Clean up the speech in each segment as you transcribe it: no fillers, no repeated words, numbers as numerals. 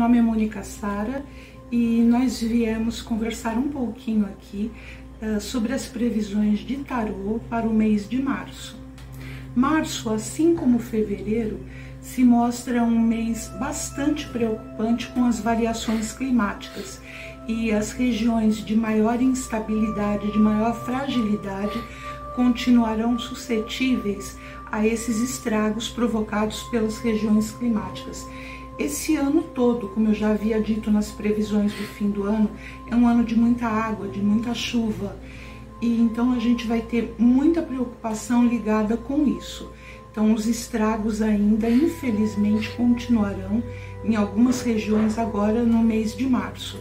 nome é Mônica Sara e nós viemos conversar um pouquinho aqui sobre as previsões de tarô para o mês de março. Março, assim como fevereiro, se mostra um mês bastante preocupante com as variações climáticas e as regiões de maior instabilidade, de maior fragilidade, continuarão suscetíveis a esses estragos provocados pelas regiões climáticas. Esse ano todo, como eu já havia dito nas previsões do fim do ano, é um ano de muita água, de muita chuva, e então a gente vai ter muita preocupação ligada com isso. Então os estragos ainda, infelizmente, continuarão em algumas regiões agora no mês de março.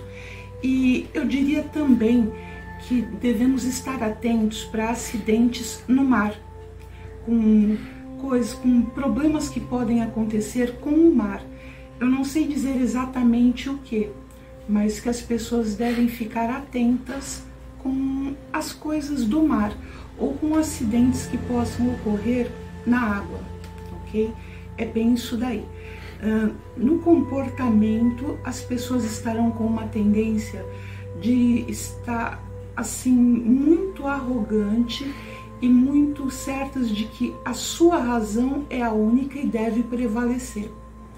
E eu diria também que devemos estar atentos para acidentes no mar, com problemas que podem acontecer com o mar. Eu não sei dizer exatamente o que, mas que as pessoas devem ficar atentas com as coisas do mar ou com acidentes que possam ocorrer na água, ok? É bem isso daí. No comportamento, as pessoas estarão com uma tendência de estar assim muito arrogante e muito certas de que a sua razão é a única e deve prevalecer.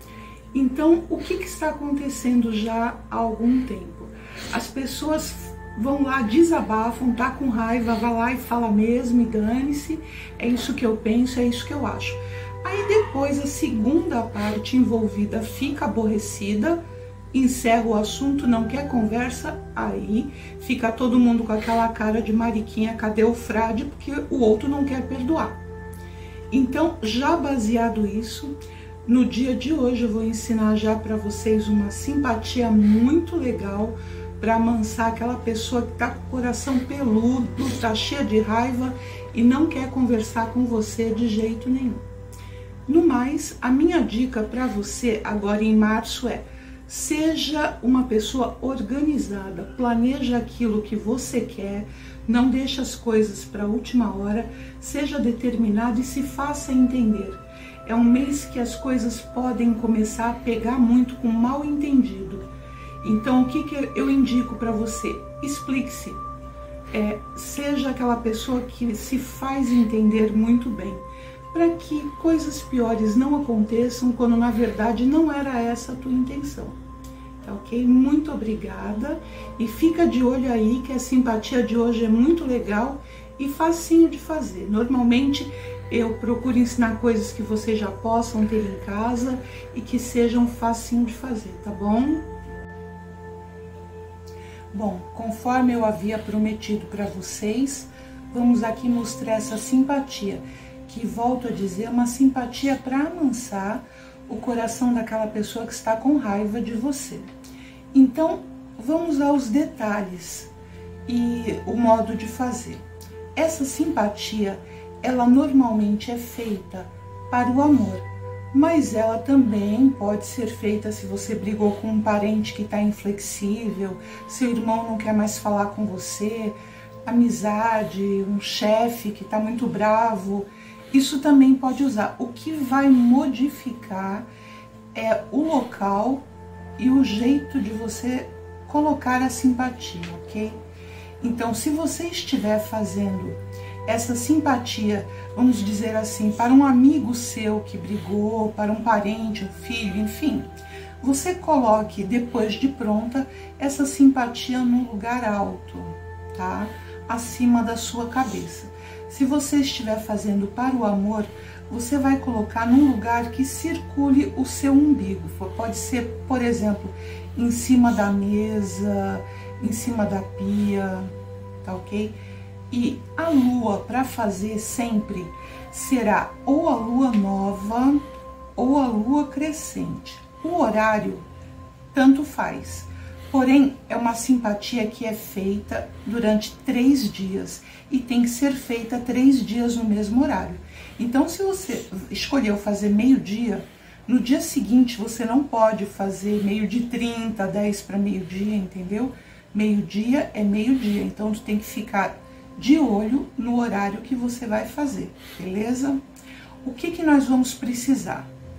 Então, o que está acontecendo já há algum tempo? As pessoas vão lá, desabafam, tá com raiva, vai lá e fala mesmo e dane-se, é isso que eu penso, é isso que eu acho. Aí depois a segunda parte envolvida fica aborrecida, encerra o assunto, não quer conversa, aí fica todo mundo com aquela cara de mariquinha, cadê o frade, porque o outro não quer perdoar. Então, já baseado isso, no dia de hoje eu vou ensinar já para vocês uma simpatia muito legal para amansar aquela pessoa que tá com o coração peludo, tá cheia de raiva e não quer conversar com você de jeito nenhum. No mais, a minha dica para você agora em março é: seja uma pessoa organizada, planeja aquilo que você quer, não deixe as coisas para a última hora, seja determinado e se faça entender. É um mês que as coisas podem começar a pegar muito com mal entendido. Então, o que eu indico para você? Explique-se. Seja aquela pessoa que se faz entender muito bem, para que coisas piores não aconteçam quando na verdade não era essa a tua intenção. Tá ok? Muito obrigada e fica de olho aí que a simpatia de hoje é muito legal e facinho de fazer. Normalmente eu procuro ensinar coisas que vocês já possam ter em casa e que sejam facinho de fazer, tá bom? Bom, conforme eu havia prometido para vocês, vamos aqui mostrar essa simpatia, que volto a dizer, é uma simpatia para amansar o coração daquela pessoa que está com raiva de você. Então, vamos aos detalhes e o modo de fazer. Essa simpatia, ela normalmente é feita para o amor, mas ela também pode ser feita se você brigou com um parente que está inflexível, seu irmão não quer mais falar com você, amizade, um chefe que está muito bravo. Isso também pode usar. O que vai modificar é o local e o jeito de você colocar a simpatia, ok? Então, se você estiver fazendo essa simpatia, vamos dizer assim, para um amigo seu que brigou, para um parente, um filho, enfim, você coloque depois de pronta essa simpatia num lugar alto, tá? Acima da sua cabeça. Se você estiver fazendo para o amor, você vai colocar num lugar que circule o seu umbigo. Pode ser, por exemplo, em cima da mesa, em cima da pia, tá ok? E a lua para fazer sempre será ou a lua nova ou a lua crescente. O horário tanto faz. Porém, é uma simpatia que é feita durante 3 dias e tem que ser feita 3 dias no mesmo horário. Então, se você escolheu fazer meio-dia, no dia seguinte você não pode fazer 12h30, 10 para meio-dia, entendeu? Meio-dia é meio-dia, então tu tem que ficar de olho no horário que você vai fazer, beleza? O que nós vamos precisar?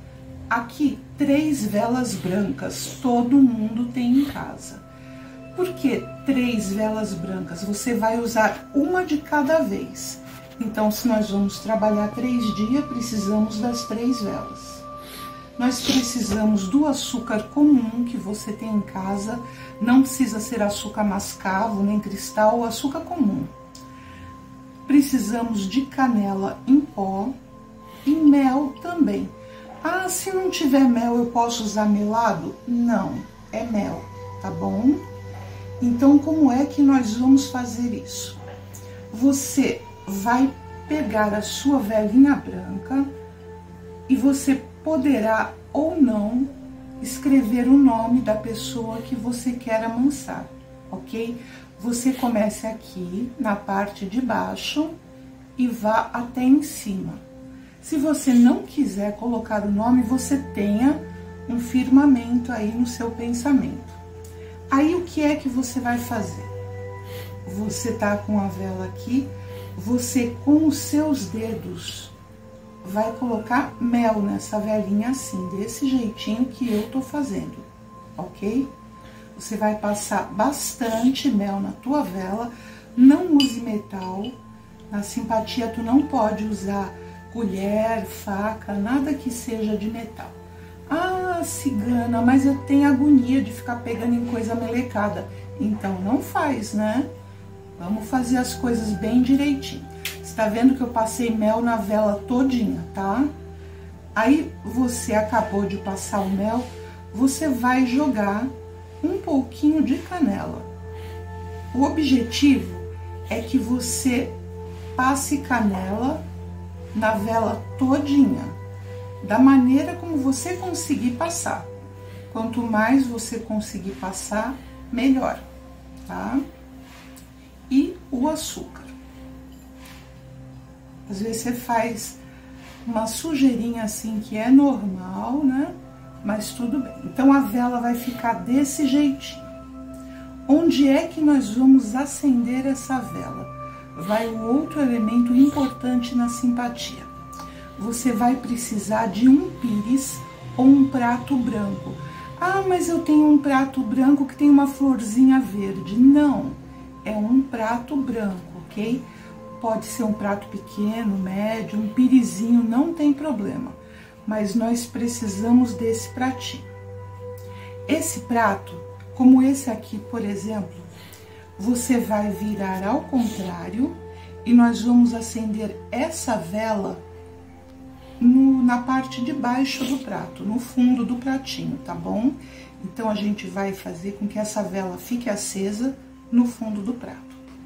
aqui 3 velas brancas, todo mundo tem em casa. Por que 3 velas brancas? Você vai usar uma de cada vez. Então, se nós vamos trabalhar 3 dias, precisamos das 3 velas. Nós precisamos do açúcar comum que você tem em casa. Não precisa ser açúcar mascavo, nem cristal, açúcar comum. Precisamos de canela em pó e mel também. Ah, se não tiver mel, eu posso usar melado? Não, é mel, tá bom? Então, como é que nós vamos fazer isso? Você vai pegar a sua velinha branca e você poderá ou não escrever o nome da pessoa que você quer amansar, ok? Você comece aqui na parte de baixo e vá até em cima. Se você não quiser colocar o nome, você tenha um firmamento aí no seu pensamento. Aí o que é que você vai fazer? Você tá com a vela aqui, você com os seus dedos vai colocar mel nessa velinha assim, desse jeitinho que eu tô fazendo, ok? Você vai passar bastante mel na tua vela, não use metal. Na simpatia tu não pode usar colher, faca, nada que seja de metal. Ah, cigana, mas eu tenho agonia de ficar pegando em coisa melecada. Então não faz, né? Vamos fazer as coisas bem direitinho. Você tá vendo que eu passei mel na vela todinha, tá? Aí você acabou de passar o mel, você vai jogar um pouquinho de canela. O objetivo é que você passe canela na vela todinha, da maneira como você conseguir passar. Quanto mais você conseguir passar, melhor, tá? E o açúcar. Às vezes você faz uma sujeirinha assim que é normal, né? Mas tudo bem. Então a vela vai ficar desse jeitinho. Onde é que nós vamos acender essa vela? Vai o outro elemento importante na simpatia. Você vai precisar de um pires ou um prato branco. Ah, mas eu tenho um prato branco que tem uma florzinha verde. Não, é um prato branco, ok? Pode ser um prato pequeno, médio, um pirizinho, não tem problema. Mas nós precisamos desse pratinho. Esse prato, como esse aqui, por exemplo, você vai virar ao contrário e nós vamos acender essa vela na parte de baixo do prato, no fundo do pratinho, tá bom? Então, a gente vai fazer com que essa vela fique acesa no fundo do prato.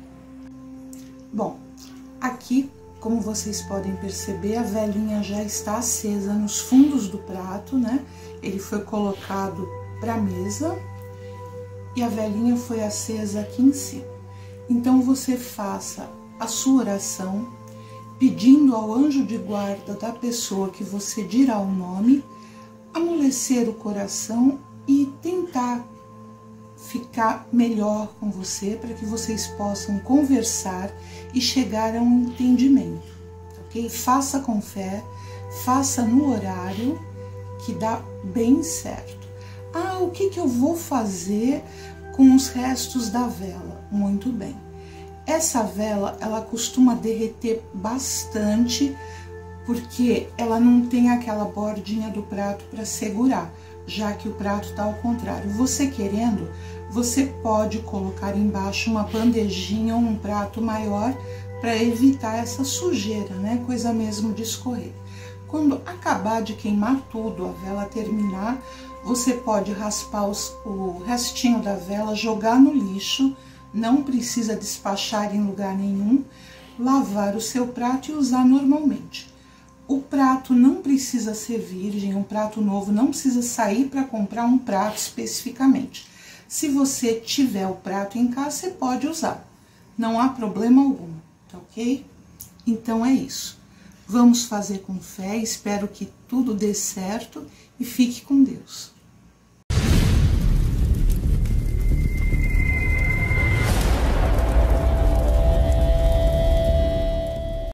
Bom, aqui, como vocês podem perceber, a velinha já está acesa nos fundos do prato, né? Ele foi colocado para a mesa e a velinha foi acesa aqui em cima. Então, você faça a sua oração, pedindo ao anjo de guarda da pessoa que você dirá o nome, amolecer o coração e tentar ficar melhor com você, para que vocês possam conversar e chegar a um entendimento, ok? Faça com fé, faça no horário que dá bem certo. Ah, o que eu vou fazer com os restos da vela? Muito bem. Essa vela, ela costuma derreter bastante, porque ela não tem aquela bordinha do prato para segurar, já que o prato está ao contrário. Você querendo, você pode colocar embaixo uma bandejinha ou um prato maior para evitar essa sujeira, né? Coisa mesmo de escorrer. Quando acabar de queimar tudo, a vela terminar, você pode raspar o restinho da vela, jogar no lixo, não precisa despachar em lugar nenhum, lavar o seu prato e usar normalmente. O prato não precisa ser virgem, um prato novo, não precisa sair para comprar um prato especificamente. Se você tiver o prato em casa, você pode usar, não há problema algum, tá ok? Então é isso. Vamos fazer com fé, espero que tudo dê certo e fique com Deus.